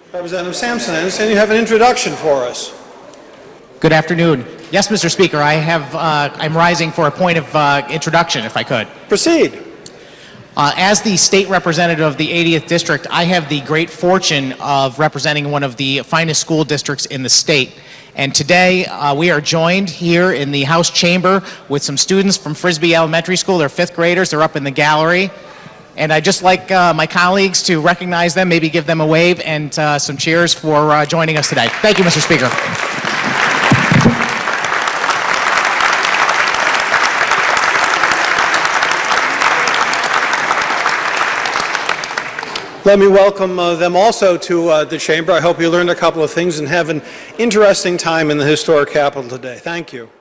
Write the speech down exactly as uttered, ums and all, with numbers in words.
Representative Sampson, I understand you have an introduction for us. Good afternoon. Yes, Mister Speaker, I have, uh, I'm rising for a point of uh, introduction, if I could. Proceed. Uh, as the state representative of the eightieth District, I have the great fortune of representing one of the finest school districts in the state. And today, uh, we are joined here in the House chamber with some students from Frisbie Elementary School. They're fifth graders. They're up in the gallery. And I'd just like uh, my colleagues to recognize them, maybe give them a wave and uh, some cheers for uh, joining us today. Thank you, Mister Speaker. Let me welcome uh, them also to uh, the chamber. I hope you learned a couple of things and have an interesting time in the historic Capitol today. Thank you.